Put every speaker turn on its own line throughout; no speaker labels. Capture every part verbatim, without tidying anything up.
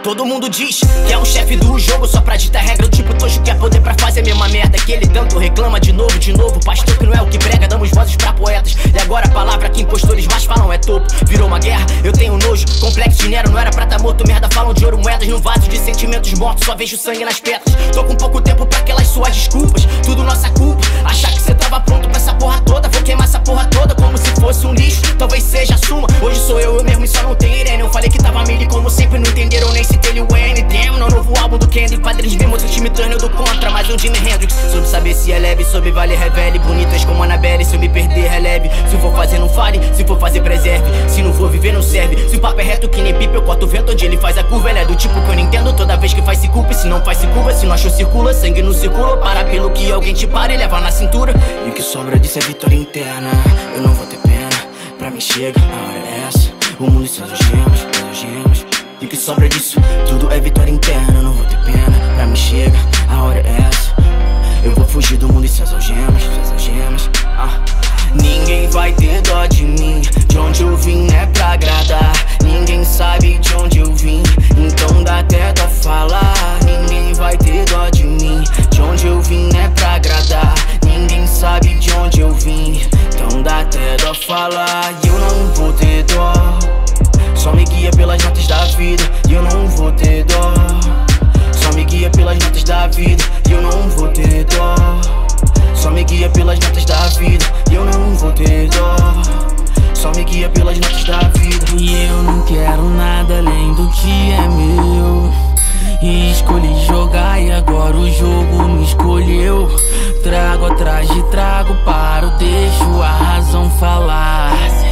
Todo mundo diz que é o chefe do jogo, só pra ditar regra. O tipo tojo quer poder pra fazer a mesma merda que ele tanto reclama. De novo, de novo, pastor que não é o que prega. Damos vozes pra poetas, e agora a palavra que impostores mais falam é topo. Virou uma guerra, eu tenho nojo. Complexo de Nero, não era pra tá morto. Merda, falam de ouro, moedas no vaso de sentimentos mortos. Só vejo sangue nas pedras. Tô com pouco tempo pra aquelas suas desculpas. Tudo nossa culpa, achar que cê tava pronto pra essa porra toda. Vou queimar essa porra toda como se fosse um lixo. Talvez seja a suma, hoje sou eu, eu mesmo e só não tenho Irene. Eu falei que tava mili, como sempre não entenderam, nem citei o N. Damn, no novo álbum do Kendrick. Padrinhos vimos o time turno do contra, mais um Jimi Hendrix. Soube saber se é leve, soube vale revele. Bonitas como Annabelle, se eu me perder releve. Se for fazer não fale, se for fazer preserve. Se não for viver não serve. Se o papo é reto que nem pipa, eu corto o vento onde ele faz a curva. Ele é do tipo que eu não entendo, toda vez que faz se culpa. E se não faz se curva, se não achou circula. Sangue não circula, para pelo que alguém te para e leva na cintura. E o que sobra disso é vitória interna. Eu não vou ter pena, pra mim chega, a hora é essa. O mundo e seus algemas, seus algemas. E o que sobra disso, tudo é vitória interna. Eu não vou ter pena, pra mim chega, a hora é essa. Eu vou fugir do mundo e seus algemas, seus algemas. ah. Ninguém vai ter dó de mim, de onde eu vim é pra agradar. Ninguém sabe de onde eu vim, então dá até dó falar. Ninguém vai ter dó de mim, de onde eu vim é pra agradar. Ninguém sabe de onde eu vim, então dá até dó falar. E eu não vou ter dó, só me guia pelas notas da vida. E eu não vou ter dó, só me guia pelas notas da vida. E eu não vou ter dó, só me guia pelas notas da vida. E eu não vou ter dó, só me guia pelas notas da vida.
E eu não quero nada além do que é meu. E escolhi jogar e agora o jogo me escolheu. Trago atrás de trago, paro, deixo a razão falar.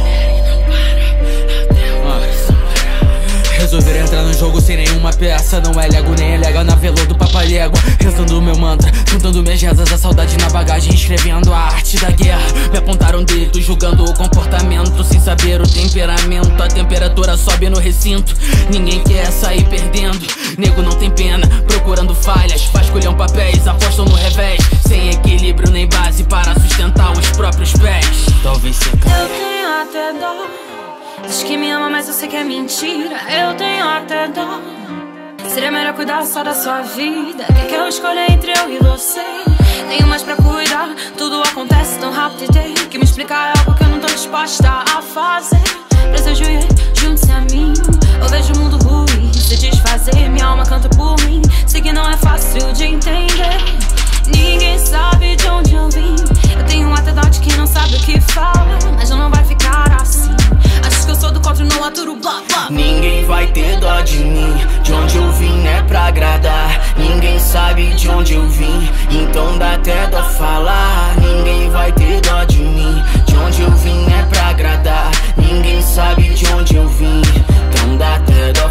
Resolver entrar no jogo sem nenhuma peça. Não é lego nem é legal na veludo papalégua. Rezando meu mantra, cantando minhas rezas. A saudade na bagagem, escrevendo a arte da guerra. Me apontaram dedo, julgando o comportamento, sem saber o temperamento. A temperatura sobe no recinto, ninguém quer sair perdendo. Nego não tem pena, procurando falhas. Vasculham papéis, apostam no revés. Sem equilíbrio nem base para sustentar os próprios pés. Talvez se acabe.
Eu tenho até dó, diz que me ama, mas eu sei que é mentira. Eu tenho até dó, seria melhor cuidar só da sua vida. Quer que eu escolha entre eu e você? Tenho mais pra cuidar, tudo acontece tão rápido e tem que me explicar algo que eu não tô disposta a fazer. Preso ajoelho, junte-se a mim. Eu vejo o mundo ruim se desfazer. Minha alma canta por mim, sei que não é fácil de entender. Ninguém sabe de onde eu vim. Eu tenho um atedote que não sabe o que fala, mas não vai ficar assim. Acho que eu sou do contra e não aturo blá blá.
Ninguém vai ter dó de mim, de onde eu vim é pra agradar. Ninguém sabe de onde eu vim, então dá até dó falar. Ninguém vai ter dó de mim, de onde eu vim é pra agradar. Ninguém sabe de onde eu vim, então dá até dó